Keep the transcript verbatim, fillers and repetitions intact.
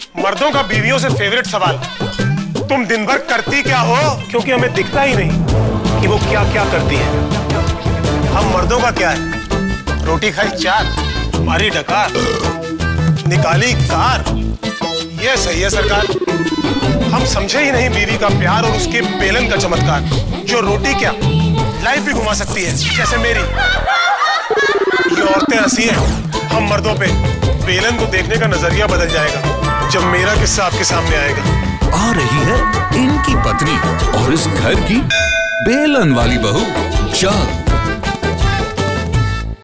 मर्दों का बीवियों से फेवरेट सवाल, तुम दिन भर करती क्या हो? क्योंकि हमें दिखता ही नहीं कि वो क्या क्या करती है। हम मर्दों का क्या है? रोटी खाई चार, मारी डकार, निकाली कार। ये सही है सरकार। हम समझे ही नहीं बीवी का प्यार और उसके बेलन का चमत्कार, जो रोटी क्या लाइफ भी घुमा सकती है, जैसे मेरी। ये औरतें हंसी हैं हम मर्दों पे, बेलन को देखने का नजरिया बदल जाएगा जब मेरा किस्सा आपके सामने आएगा। आ रही है इनकी पत्नी और इस घर की बेलन वाली बहू। चल